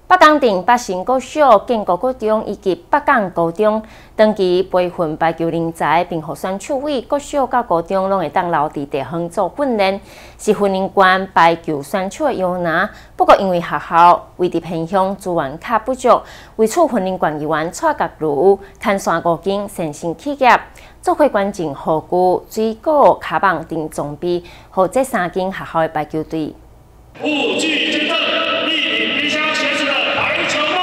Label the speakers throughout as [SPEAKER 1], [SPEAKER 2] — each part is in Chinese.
[SPEAKER 1] 北港镇北新国小、建国国中以及北港高中长期培训排球人才，并互选手委国小甲高中拢会当留伫地方做训练，是训练官排球选手的摇篮。不过因为学校位伫偏乡，资源较不足，为此训练官议员蔡角如牵线5间善心企业，做伙捐赠护具、水果、卡棒等装备，互这3间学校的排球队。
[SPEAKER 2] 护具捐赠，力挺偏乡学子的排球梦。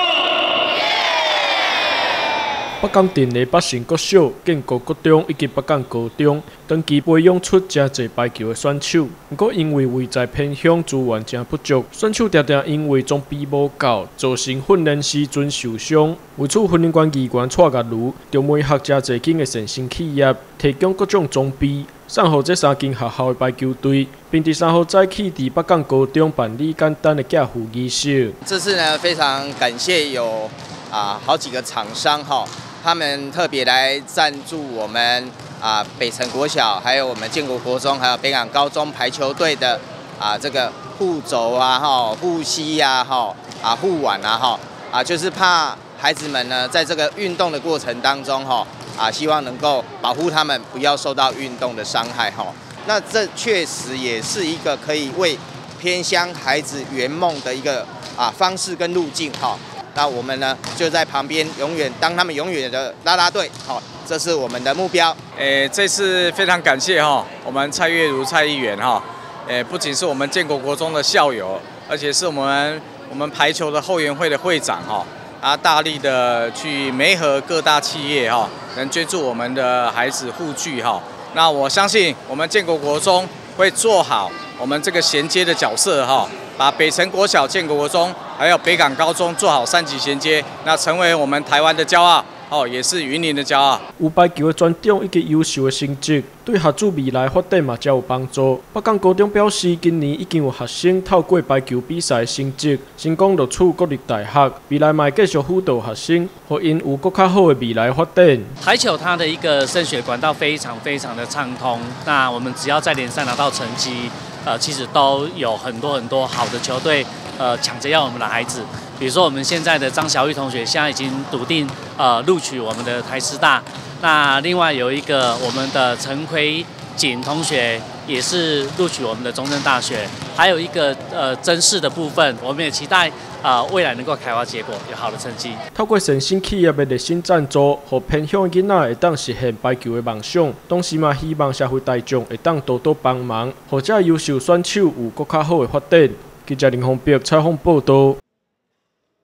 [SPEAKER 3] 北港镇的北新国小、建国国中以及北港高中，长期培养出真侪排球的选手。不过因为位在偏乡，资源真不足，选手常常因为装备无够，造成训练时阵受伤。为此，训练官议员蔡角如就每学真侪间的善心企业，提供各种装备。送予这3间学校的排球队，并伫3号早起伫北港高中办理简单的寄付仪式。
[SPEAKER 4] 这次呢，非常感谢有好几个厂商哈，他们特别来赞助我们北城国小，还有我们建国国中，还有北港高中排球队的这个护肘护膝护腕就是怕孩子们呢在这个运动的过程当中希望能够保护他们不要受到运动的伤害那这确实也是一个可以为偏乡孩子圆梦的一个方式跟路径那我们呢就在旁边当他们永远的啦啦队这是我们的目标。
[SPEAKER 5] 这次非常感谢我们蔡月如蔡议员不仅是我们建国国中的校友，而且是我们排球的后援会的会长大力的去媒合各大企业能捐助我们的孩子护具那我相信我们建国国中会做好我们这个衔接的角色把北城国小、建国国中还有北港高中做好3级衔接，那成为我们台湾的骄傲也是云林的骄傲。
[SPEAKER 3] 有排球的专长以及优秀的成绩，对学子未来发展嘛才有帮助。北港高中表示，今年已经有学生透过排球比赛的成绩，成功录取国立大学，未来嘛继续辅导学生，互因有更较好的未来发展。
[SPEAKER 6] 排球它的一个升学管道非常的畅通，那我们只要在联赛拿到成绩，其实都有很多好的球队抢着要我们的孩子。比如说我们现在的张小玉同学，现在已经笃定录取我们的台师大。那另外有一个我们的陈奎锦同学也是录取我们的中正大学。还有一个甄试的部分，我们也期待未来能够开花结果，有好的成绩。
[SPEAKER 3] 透过善心企业的热心赞助，让偏乡的囡仔会当实现排球的梦想，同时嘛希望社会大众会当多多帮忙，让这优秀选手有更较好的发展。记者林宏碧采访报道。